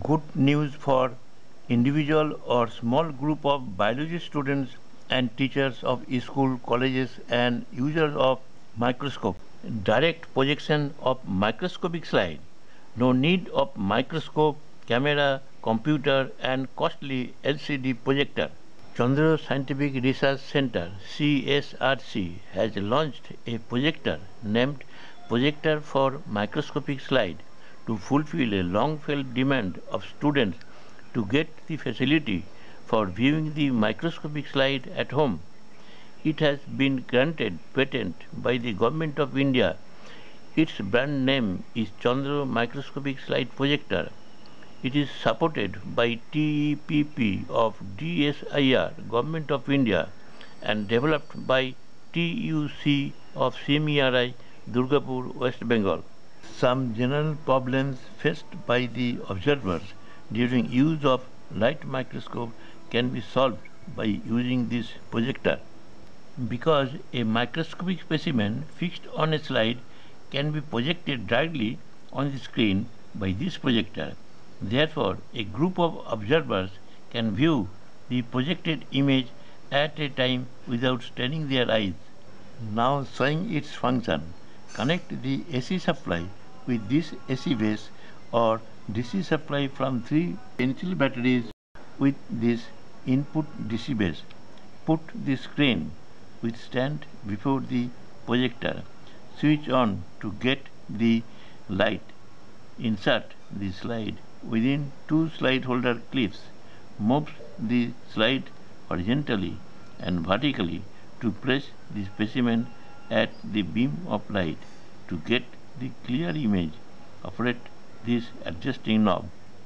good news for individual or small group of biology students and teachers of school, colleges and users of microscope. Direct projection of microscopic slide. No need of microscope, camera, computer and costly LCD projector. Chandra Scientific Research Center CSRC has launched a projector named Projector for Microscopic Slide to fulfill a long-felt demand of students to get the facility for viewing the microscopic slide at home. It has been granted patent by the Government of India. Its brand name is Chandra Microscopic Slide Projector. It is supported by TEPP of DSIR, Government of India, and developed by TUC of CMERI, Durgapur, West Bengal. Some general problems faced by the observers during use of light microscope can be solved by using this projector. Because a microscopic specimen fixed on a slide can be projected directly on the screen by this projector. Therefore, a group of observers can view the projected image at a time without straining their eyes. Now showing its function. Connect the AC supply with this AC base or DC supply from 3 pencil batteries with this input DC base. Put the screen with stand before the projector. Switch on to get the light. Insert the slide within 2 slide holder clips. Move the slide horizontally and vertically to place the specimen at the beam of light. To get the clear image, operate this adjusting knob.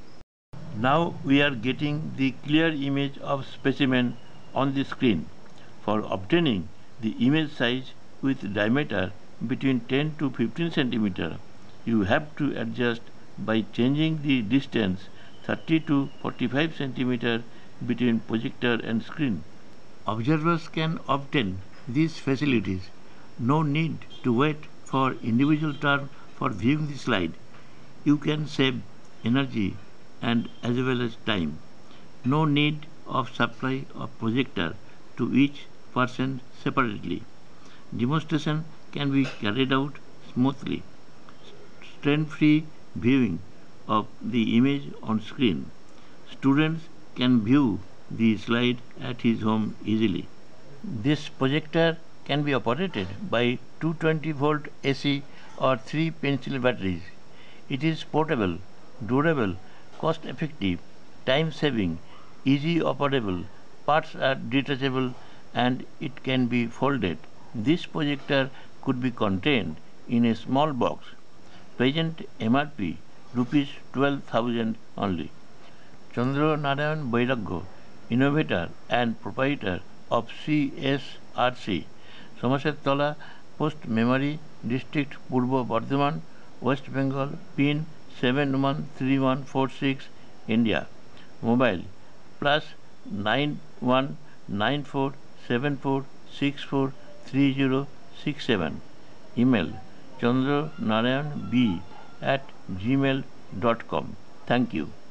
Now we are getting the clear image of specimen on the screen. For obtaining the image size with diameter between 10 to 15 cm, you have to adjust by changing the distance 30 to 45 cm between projector and screen. Observers can obtain these facilities. No need to wait for individual turn for viewing the slide. You can save energy and as well as time. No need of supply of projector to each person separately. Demonstration can be carried out smoothly. Strain-free viewing of the image on screen. Students can view the slide at his home easily. This projector can be operated by 220-volt AC or 3 pencil batteries. It is portable, durable, cost-effective, time-saving, easy operable, parts are detachable and it can be folded. This projector could be contained in a small box. Present MRP rupees 12,000 only. Chandra Narayan Bairagya, innovator and proprietor of CSRC, Somerset-Tola, Post Memory District, Purbo Bardhaman, West Bengal, PIN 713146, India. Mobile +919474643067. Email chandranarayanb@gmail.com. Thank you.